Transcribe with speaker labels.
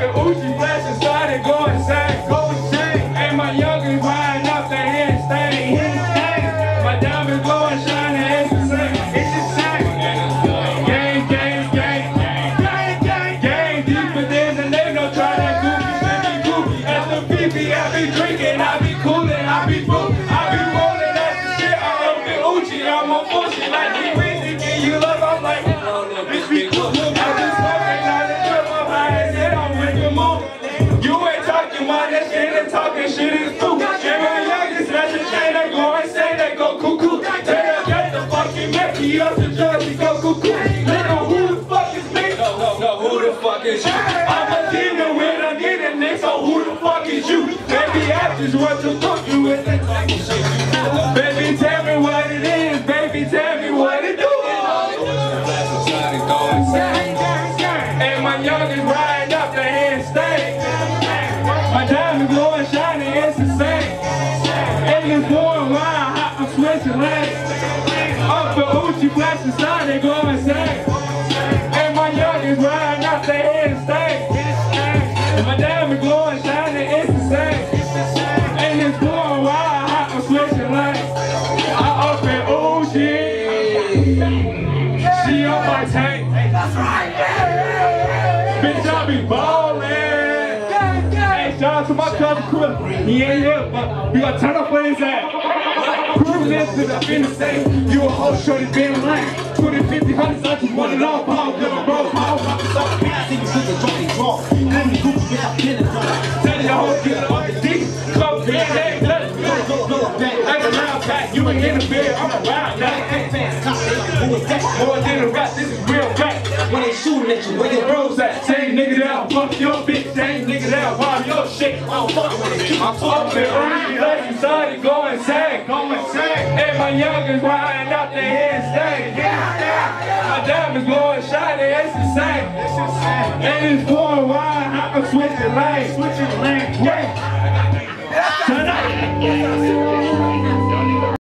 Speaker 1: and Uchi flashing, started going insane. And my youngest riding up the handstand. My diamonds glowing, shining, it's insane. It's insane. Gang, gang, gang, gang, gang, gang. Deeper than the name, don't try that goofy. At the PP, I be drinking, I be coolin', I be fool, I be rolling at the shit. I'm the Uchi, I'm on bullshit like me. Reason, give you love, I'm like, bitch, be cool. I just smoking, not a trip, I'm high as hell, I'm with the moon. You ain't talking about that shit, and talking shit is cool. And my youngest snatch a chain, they go insane, they go cuckoo. Tell them get the fucking Mickey up the jersey, go cuckoo. Nigga, who the fuck is me? No, who the fuck is you? I'm a demon with a nigga, nigga, so who the fuck is you? Baby, I just want to fuck you with that fucking shit. Baby, tell me what it is, baby, tell me what it do. And my youngest riding up the handstand. My diamond glowing, shining, it's insane. And it's going wild, hot, I'm switching lanes. Up the Uchi flashing, started going insane. And my youngest riding up the handstand. And my diamond glowing, shining, it's insane. And it's going wild, hot, I'm switching lanes. I up in Uchi. She on my tank. That's right. Bitch, I be ballin'. Hey, shout out to my cousin Chris. He ain't here, but we gonna turn up for his ass. Cruising to the finish say, you a whole shorty been lame. 20, 50, 100, I just want it all. Power, give a bro, power. Tell your whole get on the deep. Come here, hey, let's go. Like a round pack, you ain't in the bed, I'm a wild guy. More than a rap, this is real rap. When they shooting at you, where your bros at? Same nigga that fuck your bitch, same nigga that wild your shit. I'm fucking with it. I'm fucking with it. Started going insane. And my youngest riding out the handstand. My diamonds glowing, shining, it's insane. And it's going wild, I'm switching lanes. Yeah. Tonight.